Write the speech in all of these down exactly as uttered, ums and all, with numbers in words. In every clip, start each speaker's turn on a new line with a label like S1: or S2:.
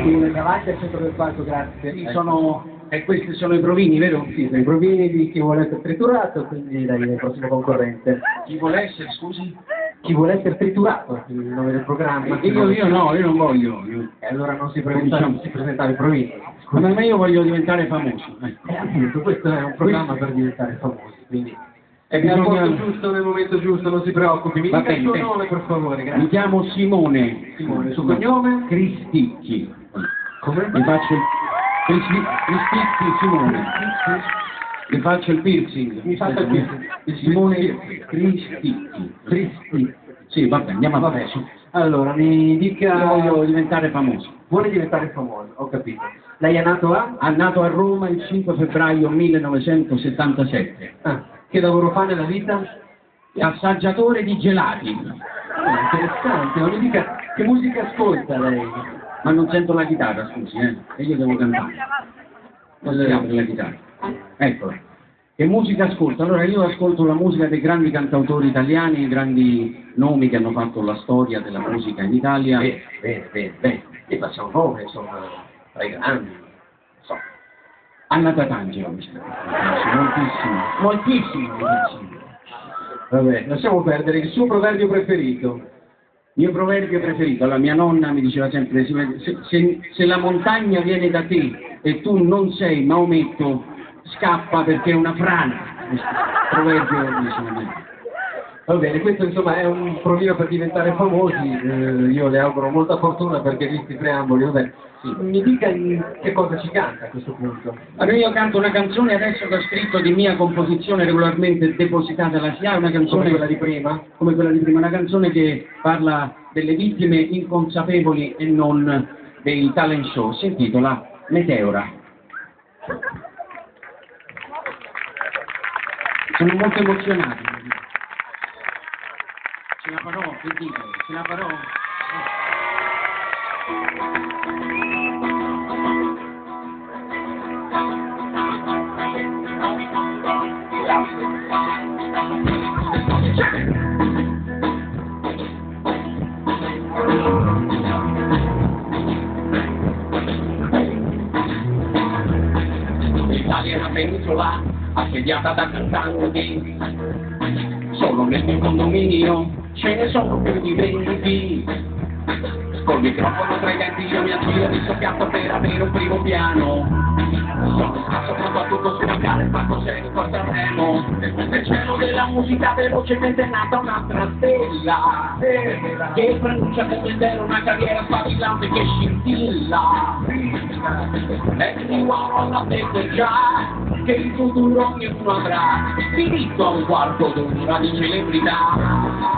S1: qui davanti al centro del palco, grazie.
S2: Sì, sono, e questi sono i provini, vero?
S1: Sì, sono i provini di chi vuole essere triturato, quindi dai, il prossimo concorrente.
S2: Chi vuole essere, scusi?
S1: Chi vuole essere triturato, il nome del programma.
S2: Io, io no, io non voglio. Io.
S1: E allora non si presentava, non si presentava i provini.
S2: Come me io voglio diventare famoso.
S1: Eh, appunto, questo è un programma per diventare famosi, quindi...
S2: E
S1: È al
S2: bisogna...
S1: posto giusto, nel momento giusto, non si preoccupi. Mi
S2: Va
S1: dica il
S2: bene,
S1: suo
S2: bene.
S1: nome, per favore, grazie.
S2: Mi chiamo Simone.
S1: Simone, il suo cognome?
S2: Cristicchi.
S1: Come?
S2: Mi faccio il... Cristi... Cristicchi Simone. Mi faccio il piercing.
S1: Mi faccia il piercing.
S2: Il Simone Cristicchi.
S1: Cristi.
S2: Sì, vabbè, andiamo
S1: Vabbè.
S2: avanti.
S1: Allora, mi dica...
S2: Io voglio diventare famoso.
S1: Vuole diventare famoso, ho capito. Lei è nato a?
S2: È nato a Roma il cinque febbraio millenovecentosettantasette.
S1: Ah, che lavoro fa nella vita?
S2: È assaggiatore di gelati.
S1: Ah, interessante, ma mi dica che musica ascolta lei?
S2: Ma non sento la chitarra, scusi, eh? E io devo cantare. Non si apre la chitarra. Eccola. Che musica ascolta? Allora io ascolto la musica dei grandi cantautori italiani, i grandi nomi che hanno fatto la storia della musica in Italia.
S1: Bene, bene, bene, bene. E facciamo nome, insomma, tra i grandi. So.
S2: Anna Tatangelo, mi sembra. Moltissimo. Moltissimo. moltissimo.
S1: Vabbè, lasciamo perdere il suo proverbio preferito.
S2: Il mio proverbio preferito, la mia nonna mi diceva sempre, se, se, se la montagna viene da te e tu non sei Maometto, scappa perché è una frana. Questo proverbio diciamo.
S1: Va bene, questo insomma è un provino per diventare famosi, eh, io le auguro molta fortuna perché visti i preamboli, vabbè. Sì. Mi dica che cosa ci canta a questo punto.
S2: Allora io canto una canzone adesso che ho scritto di mia composizione regolarmente depositata alla S I A, una canzone
S1: Come quella di prima?
S2: come quella di prima, una canzone che parla delle vittime inconsapevoli e non dei talent show, si intitola Meteora. Sono molto emozionato. Ce la farò, che dico? Ce la farò? L'Italia è una penisola assediata da cantanti, solo nel mio condominio ce ne sono più di venti. Col microfono tra i denti io mi aggiro di soppiatto per avere un primo piano. Sono scasso soprattutto sulla gara il fatto serio per Sanremo. Nel cielo della musica velocemente è nata un'altra stella che pronuncia come zero una carriera sfavillante che scintilla. E di uomo l'ha detto già che il futuro ognuno avrà diritto a un quarto d'ora di celebrità.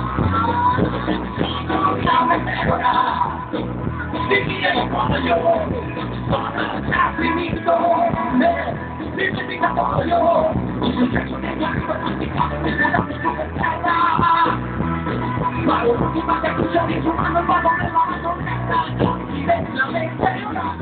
S2: Dimmi che lo voglio, sono già finito, dimmi che lo voglio, il successo che guardo non ti fa nessuna terra. Ma l'ultima che tu sei disumano il vado nella matonetta, non ti vedi la mente ora.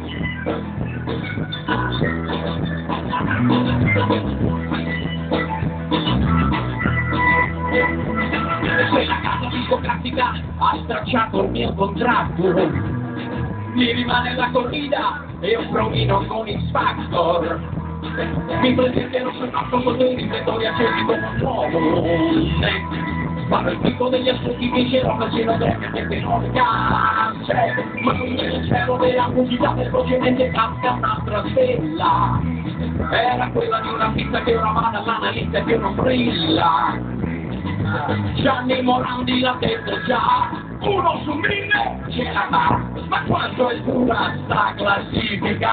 S2: Se la casa discografica ha stracciato il mio contratto, mi rimane la corrida e un provino con X Factor. Mi presenterò sul palco con dei riflettori accesi come un uomo. Farò il picco degli ascolti, vincerò la scenografia che te non piace. Ma qui nel cielo della musica velocemente casca un'altra stella. Era quella di una pista che ora va dall'analista che non brilla. Gianni Morandi l'ha detto già, uno su mille ce la fa, ma quanto è dura sta classifica?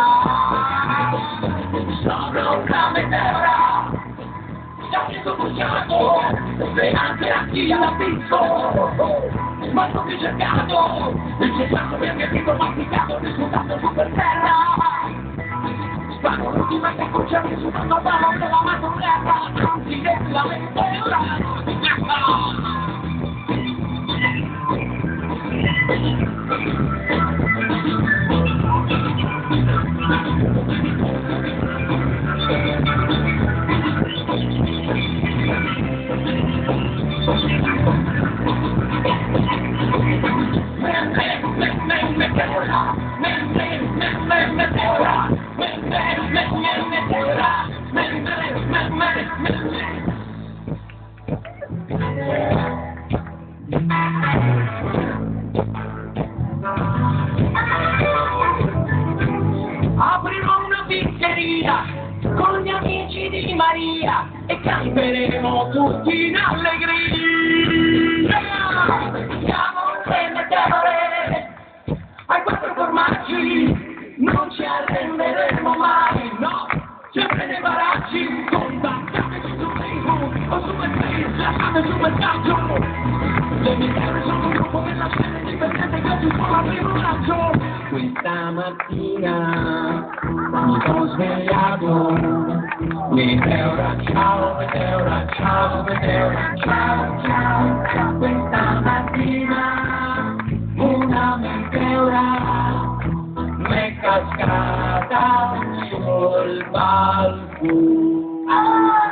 S2: Sono una meteora, già mi sono bruciato, e anche a chi l'ha visto, ma non mi cercato, il successo mi ha capito masticato, risultato su per terra. Sparo l'ultima che cuccia mi su quando parlo della matonella, non si vede la meteora. Me, me, me, me, me. meteora, me, me, me, me, meteora, me, me, me, me, meteora, me, me, me, me, me, me. Aprirò una pizzeria con gli amici di Maria e camperemo tutti in allegria. Siamo le meteore ai quattro formaggi, non ci arrenderemo mai, no, sempre nei paraggi, contattate su Facebook o su MySpace, lasciate su messaggio. Le meteore sono un gruppo della scena indipendente che oggi suona il primo raggio. Questa mattina mi sono svegliato, meteora, ciao, meteora, ciao, meteora, ciao, ciao, ciao. Questa mattina una meteora m'è cascata sul balcone.